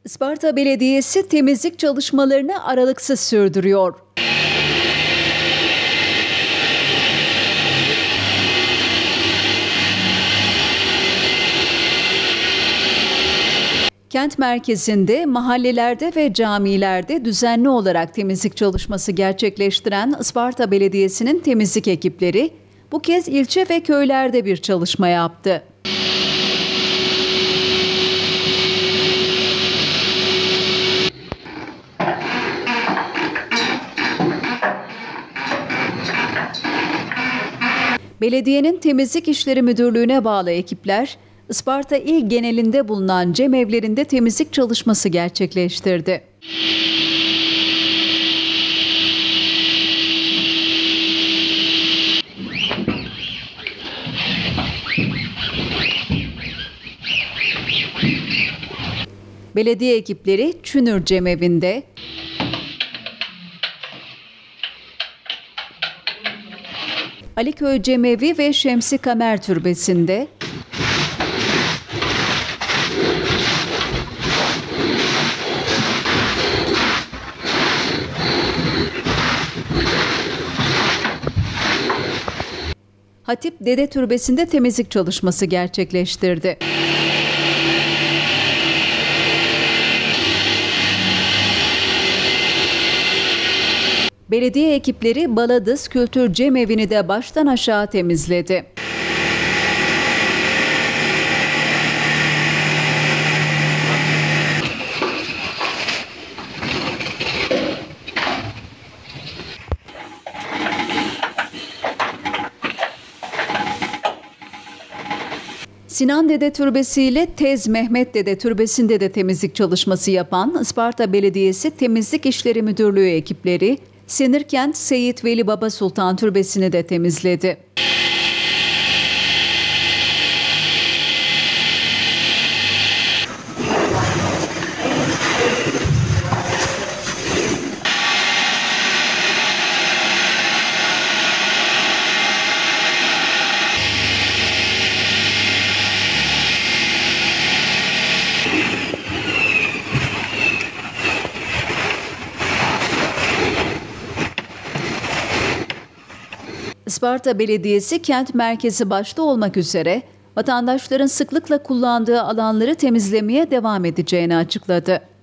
Isparta Belediyesi temizlik çalışmalarını aralıksız sürdürüyor. Kent merkezinde, mahallelerde ve camilerde düzenli olarak temizlik çalışması gerçekleştiren Isparta Belediyesi'nin temizlik ekipleri bu kez ilçe ve köylerde bir çalışma yaptı. Belediyenin Temizlik İşleri Müdürlüğü'ne bağlı ekipler, Isparta il genelinde bulunan cemevlerinde temizlik çalışması gerçekleştirdi. Belediye ekipleri Çünür Cemevinde, Aliköy Cemevi ve Şemsi Kamer Türbesi'nde, Hatip Dede Türbesi'nde temizlik çalışması gerçekleştirdi. Belediye ekipleri Baladız Kültür Cemevi'ni de baştan aşağı temizledi. Sinan Dede Türbesi ile Tez Mehmet Dede Türbesi'nde de temizlik çalışması yapan Isparta Belediyesi Temizlik İşleri Müdürlüğü ekipleri, Senirkent Seyit Veli Baba Sultan Türbesi'ni de temizledi. Isparta Belediyesi kent merkezi başta olmak üzere vatandaşların sıklıkla kullandığı alanları temizlemeye devam edeceğini açıkladı.